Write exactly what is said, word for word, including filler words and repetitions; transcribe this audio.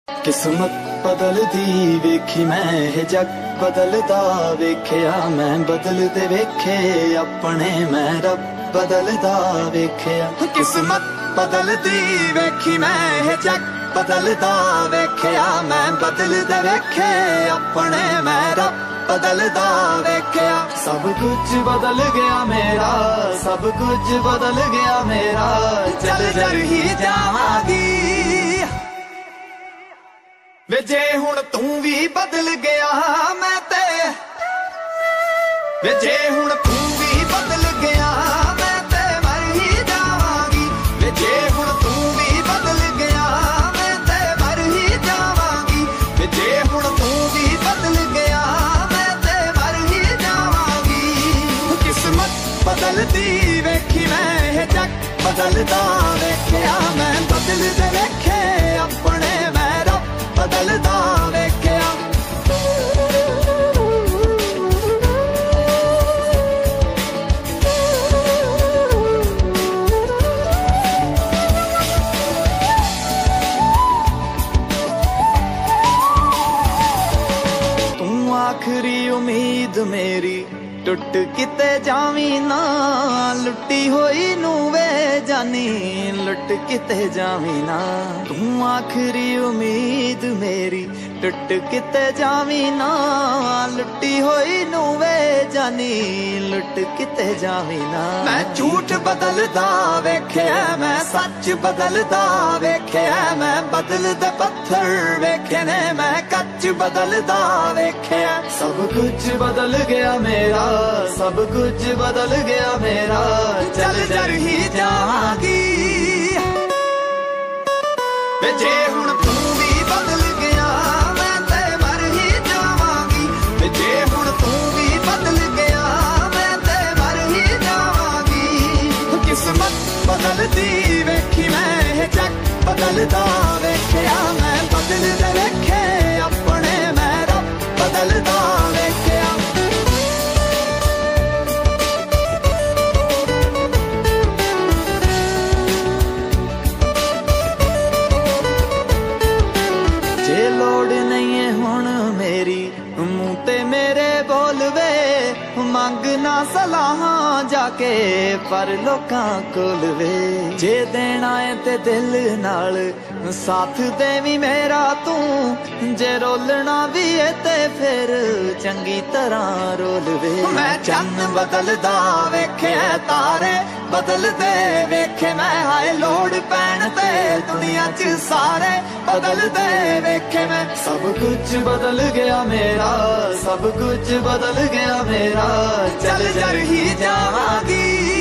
किस्मत बदलदी वेखी मैं जग बदलदा वेख्या मैं बदलदे वेखे अपने मैं रब बदलदा वेख्या। किस्मत बदलदी वेखी मैं जग बदलदा वेख्या मैं बदलदे वेखे अपने मैं रब बदलदा वेख्या। सब कुछ बदल गया मेरा, सब कुछ बदल गया मेरा, चल जर ही जावांगी वे जे हुण तू भी बदल गया मैं ते, वे जे हुण तू भी बदल गया मैं ते मर ही जावांगी। वे जे हुण तू भी बदल गया मैं ते मर ही जावांगी। वे जे हुण तू भी बदल गया मैं ते मर ही जावांगी। किस्मत बदलदी वेखी मैं जग बदलदा वेख्या मैं बदलदे वेखे अपने मैं रब बदलदा वेख्या। तू आखरी उम्मीद मेरी टुट किते जावी ना, लुटी होई नू वे जानी लुट किते जावी ना। तू आखरी उम्मीद मेरी टुट किते जावी ना, लुटी होई नू वे जानी लुट किते जावी ना। मैं झूठ बदलदा वेख्या मैं सच बदलदा वेख्या मैं बदलदे पत्थर वेखे ने मैं कच बदलदा वेख्या। सब कुछ बदल गया मेरा, सब कुछ बदल गया मेरा, चल जर ही जावांगी वे जे हुण तू भी बदल गया मैं ते मर ही जावांगी। वे जे हुण तू भी बदल गया मैं ते मर ही जावांगी। किस्मत बदलदी वेखी मैं जग बदलदा वेख्या मैं बदलदे वेखे अपने मैं रब बदलदा वेख्या। जे लोड़ नहीं है हुण मेरी मुंह ते मेरे बोलवे, मंग ना सलाहां जाके पर लोकां कोल वे। जे देना है ते दिल नाल साथ देवी मेरा तू, जे रोलना भी है ते फिर चंगी तरह रोल वे। मैं चन्न बदलदा वेखे तारे बदलदे वेखे मैं, हाय लोड़ पैण ते दुनिया च सारे बदलदे वेखे मैं। सब कुछ बदल गया मेरा, सब कुछ बदल गया मेरा, चल जर ही जावांगी